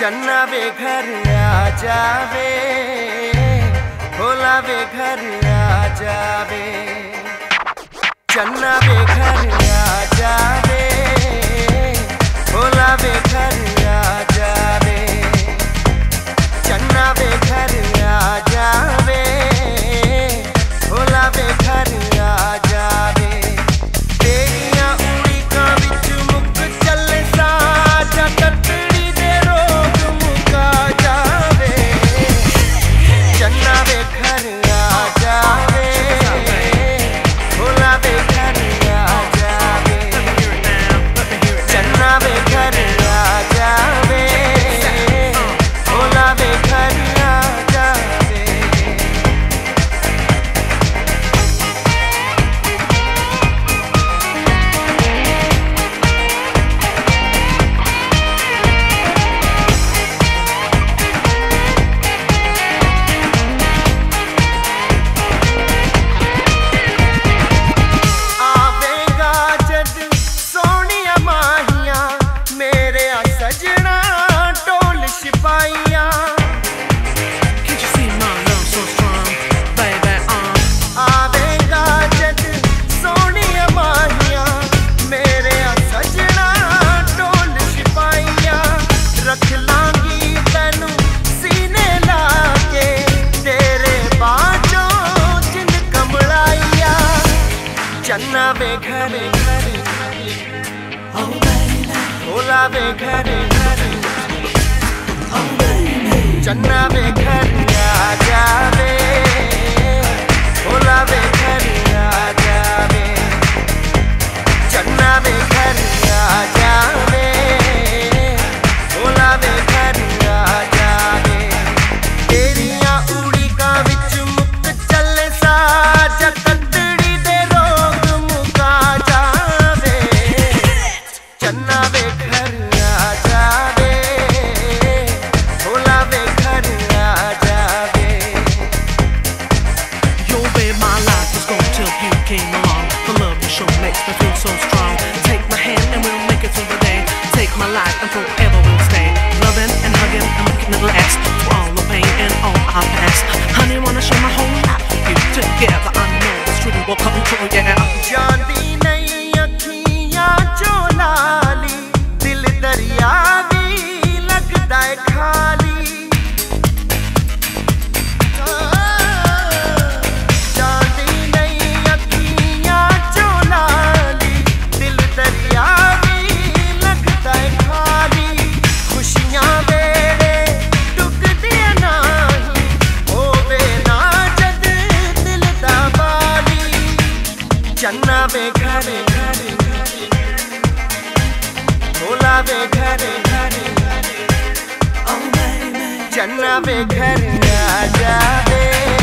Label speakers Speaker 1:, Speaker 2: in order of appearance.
Speaker 1: चन्ना वे घर आ जावे, भोला वे घर आ जावे। चन्ना वे घर आ जावे, भोला वे घर आ जावे। चन्ना वे घर आ जावे, भोला वे घर आ जावे। तेरिया उड़ीका विच मुक चले साजा कतड़ी दे रोग मुका जावे। चन्ना वे घर आ जावे, भोला वे घर आ जावे। चन्ना वे घर आ जावे, भोला वे घर आ जावे। आवेगा जद सोनिया माहिया, मेरे आ सजना टोल सिपाहिया।
Speaker 2: Can't you see my love so strong, baby?
Speaker 1: आवेगा जद सोनिया माहिया, मेरे आ सजना टोल सिपाहिया। रख लांगी तैनू सीने लाके, तेरे बाजों जिन कमलाइया। चन्ना वे घर
Speaker 2: Oh baby,
Speaker 1: भोला वे घर
Speaker 2: oh baby.
Speaker 1: चन्ना वे घर आ जावे, भोला वे घर आ जावे। चन्ना वे घर आ जावे, भोला वे घर आ जावे। तेरिया उड़ीका विच मुक चले साजा कतड़ी दे रोग मुका जावे। चन्ना वे घर आ जावे, भोला वे घर आ जावे।
Speaker 2: Yo, babe, my life was gone till you came along. The love you show makes me feel so strong. Take my hand and we'll make it through the day. Take my life and forever we'll stay. Loving and hugging and making it last. Through all the pain and all our past. Honey, wanna share my whole life with you. Together I know this truly will come true, yeah.
Speaker 1: जांदी नहीं अखियां जो लाली, दिल दरिया भी लगदा है खाली। जांदी नहीं अखियां जो लाली, दिल दरिया भी लगदा है खाली। खुशियां वेले टुकदियां नाही, होवे ना जद दिल दा बाली। चन्ना वे घर भोला वे घर
Speaker 2: Oh baby,
Speaker 1: चन्ना वे घर आ जावे,